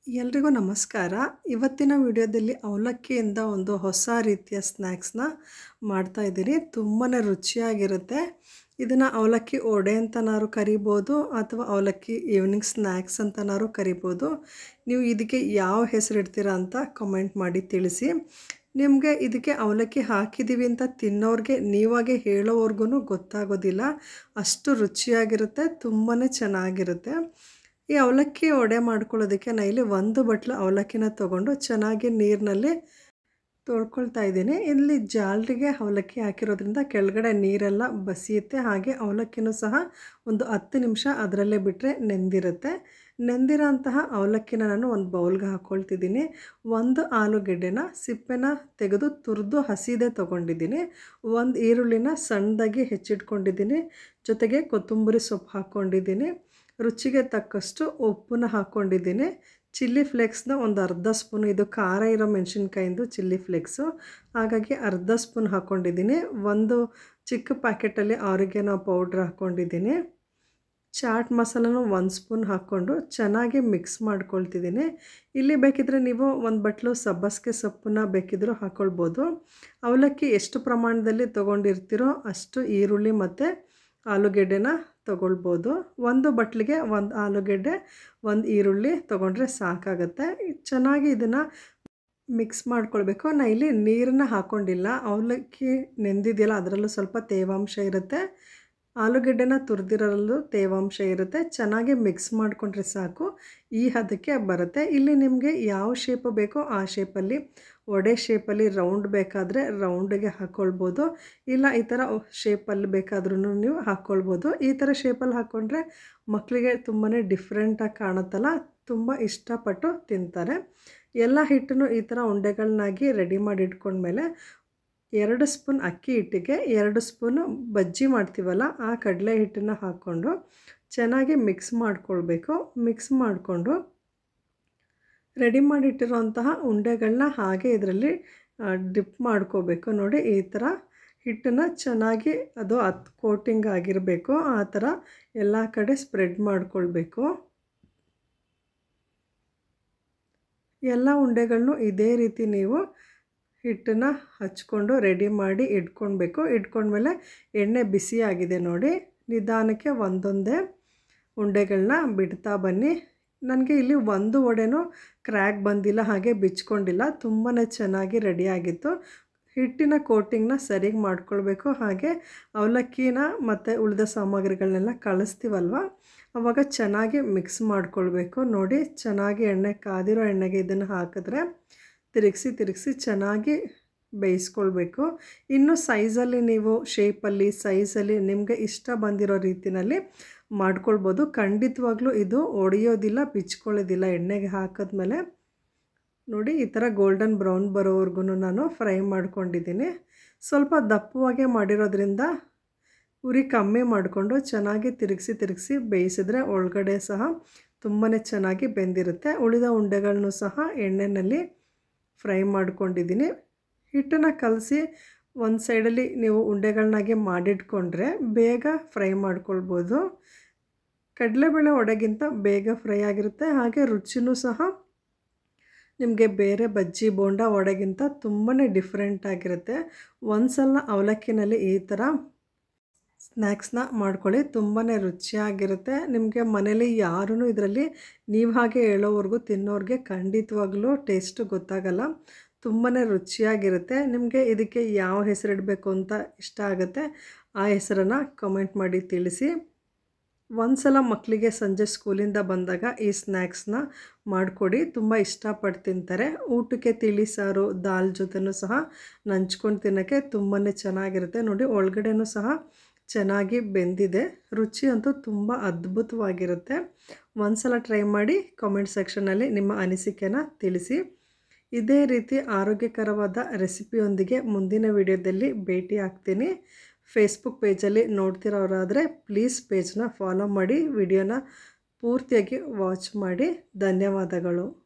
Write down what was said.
ಎಲ್ರಿಗೂ ನಮಸ್ಕಾರ. ಇವತ್ತಿನ ವಿಡಿಯೋದಲ್ಲಿ ಅವಲಕ್ಕಿಯಿಂದ ಒಂದು ಹೊಸ ರೀತಿಯ ಸ್ನ್ಯಾಕ್ಸ್ನ ಮಾಡ್ತಾ ಇದ್ದೀನಿ. ತುಂಬಾ ರುಚಿಯಾಗಿರುತ್ತೆ. ಇದನ್ನು ಅವಲಕ್ಕಿ ವಡೆ ಅಂತನಾರು ಕರಿಬೋದು ಅಥವಾ ಅವಲಕ್ಕಿ ಈವ್ನಿಂಗ್ ಸ್ನ್ಯಾಕ್ಸ್ ಅಂತನಾರು ಕರಿಬೋದು. ನೀವು ಇದಕ್ಕೆ ಯಾವ ಹೆಸರು ಇಡ್ತೀರಾ ಅಂತ ಕಮೆಂಟ್ ಮಾಡಿ ತಿಳಿಸಿ. ನಿಮಗೆ ಇದಕ್ಕೆ ಅವಲಕ್ಕಿ ಹಾಕಿದ್ದೀವಿ ಅಂತ ತಿನ್ನೋರಿಗೆ ನೀವಾಗೆ ಹೇಳೋವರೆಗೂ ಗೊತ್ತಾಗೋದಿಲ್ಲ. ಅಷ್ಟು ರುಚಿಯಾಗಿರುತ್ತೆ, ತುಂಬಾ ಚೆನ್ನಾಗಿರುತ್ತೆ. ಈ ಅವಲಕ್ಕಿ ವಡೆ ಮಾಡ್ಕೊಳ್ಳೋದಕ್ಕೆ ನಾನು ಇಲ್ಲಿ 1 ಬಟ್ಲು ಅವಲಕ್ಕಿನ ತೊಗೊಂಡು ಚೆನ್ನಾಗಿ ನೀರಿನಲ್ಲಿ ತೊಳ್ಕೊಳ್ತಾ ಇದ್ದೀನಿ. ಇಲ್ಲಿ ಜಾಲರಿಗೆ ಅವಲಕ್ಕಿ ಹಾಕಿರೋದ್ರಿಂದ ಕೆಳಗಡೆ ನೀರೆಲ್ಲ ಬಸಿಯುತ್ತೆ. ಹಾಗೆ ಅವಲಕ್ಕಿನೂ ಸಹ ಒಂದು 10 ನಿಮಿಷ ಅದರಲ್ಲೇ ಬಿಟ್ಟರೆ ನೆಂದಿರುತ್ತೆ. ನೆಂದಿರೋ ಅಂತಹ ಅವಲಕ್ಕಿನ ನಾನು ಒಂದು ಬೌಲ್ಗೆ ಹಾಕ್ಕೊಳ್ತಿದ್ದೀನಿ. 1 ಆಲೂಗೆಡ್ಡೆನ ಸಿಪ್ಪೆನ ತೆಗೆದು ತುರಿದು ಹಸಿದೇ ತೊಗೊಂಡಿದ್ದೀನಿ. 1 ಈರುಳ್ಳಿನ ಸಣ್ಣದಾಗಿ ಹೆಚ್ಚಿಟ್ಕೊಂಡಿದ್ದೀನಿ. ಜೊತೆಗೆ ಕೊತ್ತಂಬರಿ ಸೊಪ್ಪು ಹಾಕ್ಕೊಂಡಿದ್ದೀನಿ. ರುಚಿಗೆ ತಕ್ಕಷ್ಟು ಉಪ್ಪನ್ನ ಹಾಕ್ಕೊಂಡಿದ್ದೀನಿ. ಚಿಲ್ಲಿ ಫ್ಲೇಕ್ಸ್ನ ಒಂದು ಅರ್ಧ ಸ್ಪೂನು, ಇದು ಖಾರ ಇರೋ ಮೆಣಸಿನ್ಕಾಯಿಂದು ಚಿಲ್ಲಿ ಫ್ಲೇಕ್ಸು, ಹಾಗಾಗಿ ಅರ್ಧ ಸ್ಪೂನ್ ಹಾಕ್ಕೊಂಡಿದ್ದೀನಿ. 1 ಚಿಕ್ಕ ಪ್ಯಾಕೆಟಲ್ಲಿ ಆರಿಗೆನೋ ಪೌಡ್ರ್ ಹಾಕ್ಕೊಂಡಿದ್ದೀನಿ. ಚಾಟ್ ಮಸಾಲನೂ 1 ಸ್ಪೂನ್ ಹಾಕ್ಕೊಂಡು ಚೆನ್ನಾಗಿ ಮಿಕ್ಸ್ ಮಾಡ್ಕೊಳ್ತಿದ್ದೀನಿ. ಇಲ್ಲಿ ಬೇಕಿದ್ರೆ ನೀವು 1 ಬಟ್ಲು ಸಬ್ಬಸಿಗೆ ಸೊಪ್ಪನ್ನ ಬೇಕಿದ್ರೂ ಹಾಕ್ಕೊಳ್ಬೋದು. ಅವಲಕ್ಕಿ ಎಷ್ಟು ಪ್ರಮಾಣದಲ್ಲಿ ತೊಗೊಂಡಿರ್ತೀರೋ ಅಷ್ಟು ಈರುಳ್ಳಿ ಮತ್ತು ಆಲೂಗೆಡ್ಡೆನ ತೊಗೊಳ್ಬೋದು. 1 ಬಟ್ಲಿಗೆ 1 ಆಲೂಗೆಡ್ಡೆ, 1 ಈರುಳ್ಳಿ ತೊಗೊಂಡ್ರೆ ಸಾಕಾಗುತ್ತೆ. ಚೆನ್ನಾಗಿ ಇದನ್ನು ಮಿಕ್ಸ್ ಮಾಡ್ಕೊಳ್ಬೇಕು. ನಾನು ಇಲ್ಲಿ ನೀರನ್ನ ಹಾಕ್ಕೊಂಡಿಲ್ಲ. ಅವಲಕ್ಕಿ ನೆಂದಿದೆಯಲ್ಲ ಅದರಲ್ಲೂ ಸ್ವಲ್ಪ ತೇವಾಂಶ ಇರುತ್ತೆ, ಆಲೂಗೆಡ್ಡೆನ ತುರಿದಿರೋಲ್ಲೂ ತೇವಾಂಶ ಇರುತ್ತೆ. ಚೆನ್ನಾಗಿ ಮಿಕ್ಸ್ ಮಾಡಿಕೊಂಡ್ರೆ ಸಾಕು, ಈ ಹದಕ್ಕೆ ಬರುತ್ತೆ. ಇಲ್ಲಿ ನಿಮಗೆ ಯಾವ ಶೇಪು ಬೇಕೋ ಆ ಶೇಪಲ್ಲಿ, ವಡೆ ಶೇಪಲ್ಲಿ ರೌಂಡ್ ಬೇಕಾದರೆ ರೌಂಡಿಗೆ ಹಾಕ್ಕೊಳ್ಬೋದು, ಇಲ್ಲ ಈ ಥರ ಶೇಪಲ್ಲಿ ಬೇಕಾದ್ರೂ ನೀವು ಹಾಕ್ಕೊಳ್ಬೋದು. ಈ ಥರ ಶೇಪಲ್ಲಿ ಹಾಕ್ಕೊಂಡ್ರೆ ಮಕ್ಕಳಿಗೆ ತುಂಬಾ ಡಿಫ್ರೆಂಟಾಗಿ ಕಾಣುತ್ತಲ್ಲ, ತುಂಬ ಇಷ್ಟಪಟ್ಟು ತಿಂತಾರೆ. ಎಲ್ಲ ಹಿಟ್ಟನ್ನು ಈ ಥರ ಉಂಡೆಗಳನ್ನಾಗಿ ರೆಡಿ ಮಾಡಿ ಇಟ್ಕೊಂಡ್ಮೇಲೆ 2 ಸ್ಪೂನ್ ಅಕ್ಕಿ ಹಿಟ್ಟಿಗೆ 2 ಸ್ಪೂನು ಬಜ್ಜಿ ಮಾಡ್ತೀವಲ್ಲ ಆ ಕಡಲೆ ಹಿಟ್ಟನ್ನು ಹಾಕ್ಕೊಂಡು ಚೆನ್ನಾಗಿ ಮಿಕ್ಸ್ ಮಾಡ್ಕೊಳ್ಬೇಕು. ಮಿಕ್ಸ್ ಮಾಡಿಕೊಂಡು ರೆಡಿ ಮಾಡಿಟ್ಟಿರೋಂತಹ ಉಂಡೆಗಳನ್ನ ಹಾಗೆ ಇದರಲ್ಲಿ ಡಿಪ್ ಮಾಡ್ಕೋಬೇಕು. ನೋಡಿ, ಈ ಥರ ಹಿಟ್ಟನ್ನು ಚೆನ್ನಾಗಿ ಅದು ಕೋಟಿಂಗ್ ಆಗಿರಬೇಕು. ಆ ಥರ ಎಲ್ಲ ಕಡೆ ಸ್ಪ್ರೆಡ್ ಮಾಡ್ಕೊಳ್ಬೇಕು. ಎಲ್ಲ ಉಂಡೆಗಳನ್ನು ಇದೇ ರೀತಿ ನೀವು ಹಿಟ್ಟನ್ನು ಹಚ್ಕೊಂಡು ರೆಡಿ ಮಾಡಿ ಇಟ್ಕೊಳ್ಬೇಕು. ಇಟ್ಕೊಂಡ್ಮೇಲೆ ಎಣ್ಣೆ ಬಿಸಿಯಾಗಿದೆ ನೋಡಿ, ನಿಧಾನಕ್ಕೆ ಒಂದೊಂದೇ ಉಂಡೆಗಳನ್ನ ಬಿಡ್ತಾ ಬನ್ನಿ. ನನಗೆ ಇಲ್ಲಿ 1 ವಡೆನೂ ಕ್ರ್ಯಾಕ್ ಬಂದಿಲ್ಲ, ಹಾಗೆ ಬಿಚ್ಕೊಂಡಿಲ್ಲ, ತುಂಬಾ ಚೆನ್ನಾಗಿ ರೆಡಿಯಾಗಿತ್ತು. ಹಿಟ್ಟಿನ ಕೋಟಿಂಗ್ನ ಸರಿಗೆ ಮಾಡ್ಕೊಳ್ಬೇಕು. ಹಾಗೆ ಅವಲಕ್ಕಿನ ಮತ್ತು ಉಳಿದ ಸಾಮಗ್ರಿಗಳನ್ನೆಲ್ಲ ಕಳಿಸ್ತೀವಲ್ವ ಆವಾಗ ಚೆನ್ನಾಗಿ ಮಿಕ್ಸ್ ಮಾಡ್ಕೊಳ್ಬೇಕು. ನೋಡಿ, ಚೆನ್ನಾಗಿ ಎಣ್ಣೆ ಕಾದಿರೋ ಎಣ್ಣೆಗೆ ಇದನ್ನು ಹಾಕಿದ್ರೆ ತಿರುಗಿಸಿ ಚೆನ್ನಾಗಿ ಬೇಯಿಸ್ಕೊಳ್ಬೇಕು. ಇನ್ನು ಸೈಜಲ್ಲಿ ನೀವು ಶೇಪಲ್ಲಿ ಸೈಜಲ್ಲಿ ನಿಮಗೆ ಇಷ್ಟ ಬಂದಿರೋ ರೀತಿಯಲ್ಲಿ ಮಾಡ್ಕೊಳ್ಬೋದು. ಖಂಡಿತವಾಗ್ಲೂ ಇದು ಒಡೆಯೋದಿಲ್ಲ, ಬಿಚ್ಕೊಳ್ಳೋದಿಲ್ಲ. ಎಣ್ಣೆಗೆ ಹಾಕಿದ್ಮೇಲೆ ನೋಡಿ, ಈ ಥರ ಗೋಲ್ಡನ್ ಬ್ರೌನ್ ಬರೋವರೆಗೂ ನಾನು ಫ್ರೈ ಮಾಡ್ಕೊಂಡಿದ್ದೀನಿ. ಸ್ವಲ್ಪ ದಪ್ಪವಾಗೇ ಮಾಡಿರೋದ್ರಿಂದ ಉರಿ ಕಮ್ಮಿ ಮಾಡಿಕೊಂಡು ಚೆನ್ನಾಗಿ ತಿರುಗಿಸಿ ಬೇಯಿಸಿದ್ರೆ ಒಳಗಡೆ ಸಹ ತುಂಬಾ ಚೆನ್ನಾಗಿ ಬೆಂದಿರುತ್ತೆ. ಉಳಿದ ಉಂಡೆಗಳನ್ನು ಸಹ ಎಣ್ಣೆಯಲ್ಲಿ ಫ್ರೈ ಮಾಡ್ಕೊಂಡಿದ್ದೀನಿ. ಹಿಟ್ಟನ್ನು ಕಲಸಿ ಒಂದು ಸೈಡಲ್ಲಿ ನೀವು ಉಂಡೆಗಳನ್ನಾಗಿ ಮಾಡಿಟ್ಕೊಂಡ್ರೆ ಬೇಗ ಫ್ರೈ ಮಾಡ್ಕೊಳ್ಬೋದು. ಕಡಲೆಬೇಳೆ ವಡೆಗಿಂತ ಬೇಗ ಫ್ರೈ ಆಗಿರುತ್ತೆ. ಹಾಗೆ ರುಚಿನೂ ಸಹ ನಿಮಗೆ ಬೇರೆ ಬಜ್ಜಿ ಬೋಂಡ ವಡೆಗಿಂತ ತುಂಬಾ ಡಿಫ್ರೆಂಟ್ ಆಗಿರುತ್ತೆ. ಒಂದ್ಸಲ ಅವಲಕ್ಕಿನಲ್ಲಿ ಈ ಥರ ಸ್ನ್ಯಾಕ್ಸ್ನ ಮಾಡ್ಕೊಳ್ಳಿ, ತುಂಬಾ ರುಚಿಯಾಗಿರುತ್ತೆ. ನಿಮಗೆ ಮನೇಲಿ ಯಾರೂ ಇದರಲ್ಲಿ ನೀವು ಹಾಗೆ ಹೇಳೋವರೆಗೂ ತಿನ್ನೋರಿಗೆ ಖಂಡಿತವಾಗ್ಲೂ ಟೇಸ್ಟು ಗೊತ್ತಾಗಲ್ಲ. ತುಂಬಾ ರುಚಿಯಾಗಿರುತ್ತೆ. ನಿಮಗೆ ಇದಕ್ಕೆ ಯಾವ ಹೆಸರಿಡಬೇಕು ಅಂತ ಇಷ್ಟ ಆಗುತ್ತೆ ಆ ಹೆಸರನ್ನು ಕಮೆಂಟ್ ಮಾಡಿ ತಿಳಿಸಿ. ಒಂದ್ಸಲ ಮಕ್ಕಳಿಗೆ ಸಂಜೆ ಸ್ಕೂಲಿಂದ ಬಂದಾಗ ಈ ಸ್ನ್ಯಾಕ್ಸ್ನ ಮಾಡಿಕೊಡಿ, ತುಂಬ ಇಷ್ಟಪಟ್ಟು ತಿಂತಾರೆ. ಊಟಕ್ಕೆ ತಿಳಿ ಸಾರು ದಾಲ್ ಜೊತೆನೂ ಸಹ ನಂಚ್ಕೊಂಡು ತಿನ್ನೋಕ್ಕೆ ತುಂಬಾ ಚೆನ್ನಾಗಿರುತ್ತೆ. ನೋಡಿ, ಒಳಗಡೆನೂ ಸಹ ಚೆನ್ನಾಗಿ ಬೆಂದಿದೆ. ರುಚಿ ಅಂತೂ ತುಂಬ ಅದ್ಭುತವಾಗಿರುತ್ತೆ. ಒಂದ್ಸಲ ಟ್ರೈ ಮಾಡಿ ಕಾಮೆಂಟ್ ಸೆಕ್ಷನಲ್ಲಿ ನಿಮ್ಮ ಅನಿಸಿಕೆನ ತಿಳಿಸಿ. ಇದೇ ರೀತಿ ಆರೋಗ್ಯಕರವಾದ ರೆಸಿಪಿಯೊಂದಿಗೆ ಮುಂದಿನ ವಿಡಿಯೋದಲ್ಲಿ ಭೇಟಿ ಆಗ್ತೀನಿ. ಫೇಸ್ಬುಕ್ ಪೇಜಲ್ಲಿ ನೋಡ್ತಿರೋರಾದರೆ ಪ್ಲೀಸ್ ಪೇಜ್ನ ಫಾಲೋ ಮಾಡಿ, ವಿಡಿಯೋನ ಪೂರ್ತಿಯಾಗಿ ವಾಚ್ ಮಾಡಿ. ಧನ್ಯವಾದಗಳು.